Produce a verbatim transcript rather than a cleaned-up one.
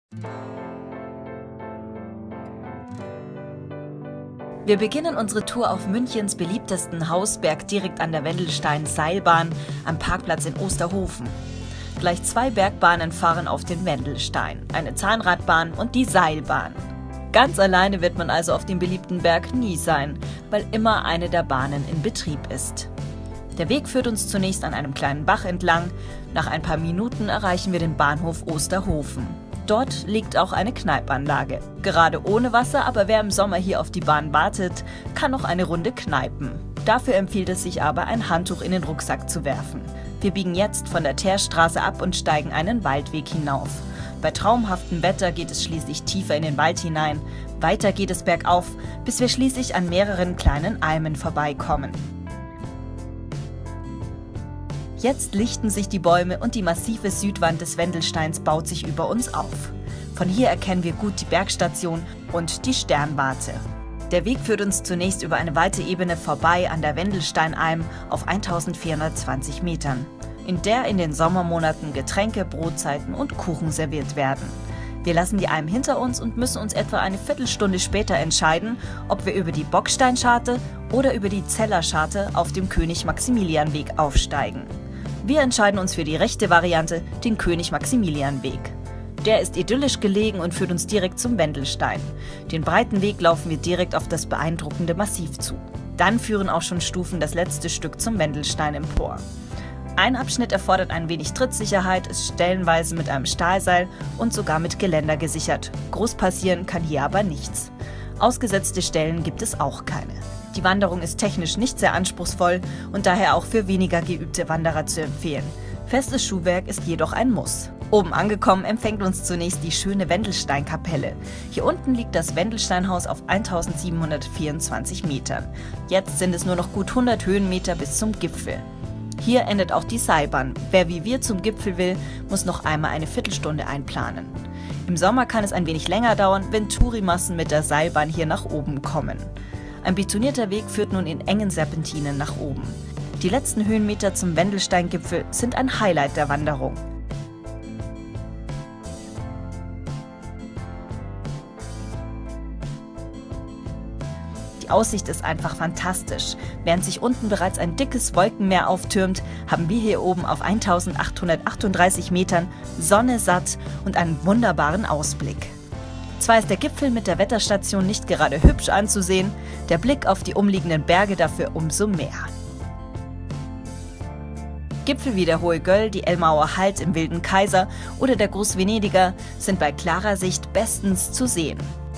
Wir beginnen unsere Tour auf Münchens beliebtesten Hausberg direkt an der Wendelstein-Seilbahn am Parkplatz in Osterhofen. Gleich zwei Bergbahnen fahren auf den Wendelstein, eine Zahnradbahn und die Seilbahn. Ganz alleine wird man also auf dem beliebten Berg nie sein, weil immer eine der Bahnen in Betrieb ist. Der Weg führt uns zunächst an einem kleinen Bach entlang. Nach ein paar Minuten erreichen wir den Bahnhof Osterhofen. Dort liegt auch eine Kneipanlage. Gerade ohne Wasser, aber wer im Sommer hier auf die Bahn wartet, kann noch eine Runde kneipen. Dafür empfiehlt es sich aber, ein Handtuch in den Rucksack zu werfen. Wir biegen jetzt von der Teerstraße ab und steigen einen Waldweg hinauf. Bei traumhaftem Wetter geht es schließlich tiefer in den Wald hinein. Weiter geht es bergauf, bis wir schließlich an mehreren kleinen Almen vorbeikommen. Jetzt lichten sich die Bäume und die massive Südwand des Wendelsteins baut sich über uns auf. Von hier erkennen wir gut die Bergstation und die Sternwarte. Der Weg führt uns zunächst über eine weite Ebene vorbei an der Wendelsteinalm auf eintausendvierhundertzwanzig Metern, in der in den Sommermonaten Getränke, Brotzeiten und Kuchen serviert werden. Wir lassen die Alm hinter uns und müssen uns etwa eine Viertelstunde später entscheiden, ob wir über die Bocksteinscharte oder über die Zellerscharte auf dem König-Maximilian-Weg aufsteigen. Wir entscheiden uns für die rechte Variante, den König-Maximilian-Weg. Der ist idyllisch gelegen und führt uns direkt zum Wendelstein. Den breiten Weg laufen wir direkt auf das beeindruckende Massiv zu. Dann führen auch schon Stufen das letzte Stück zum Wendelstein empor. Ein Abschnitt erfordert ein wenig Trittsicherheit, ist stellenweise mit einem Stahlseil und sogar mit Geländer gesichert. Groß passieren kann hier aber nichts. Ausgesetzte Stellen gibt es auch keine. Die Wanderung ist technisch nicht sehr anspruchsvoll und daher auch für weniger geübte Wanderer zu empfehlen. Festes Schuhwerk ist jedoch ein Muss. Oben angekommen empfängt uns zunächst die schöne Wendelsteinkapelle. Hier unten liegt das Wendelsteinhaus auf eintausendsiebenhundertvierundzwanzig Metern. Jetzt sind es nur noch gut hundert Höhenmeter bis zum Gipfel. Hier endet auch die Seilbahn. Wer wie wir zum Gipfel will, muss noch einmal eine Viertelstunde einplanen. Im Sommer kann es ein wenig länger dauern, wenn Tourimassen mit der Seilbahn hier nach oben kommen. Ein betonierter Weg führt nun in engen Serpentinen nach oben. Die letzten Höhenmeter zum Wendelsteingipfel sind ein Highlight der Wanderung. Die Aussicht ist einfach fantastisch. Während sich unten bereits ein dickes Wolkenmeer auftürmt, haben wir hier oben auf eintausendachthundertachtunddreißig Metern Sonne satt und einen wunderbaren Ausblick. Zwar ist der Gipfel mit der Wetterstation nicht gerade hübsch anzusehen, der Blick auf die umliegenden Berge dafür umso mehr. Gipfel wie der Hohe Göll, die Elmauer Halt im Wilden Kaiser oder der Großvenediger sind bei klarer Sicht bestens zu sehen.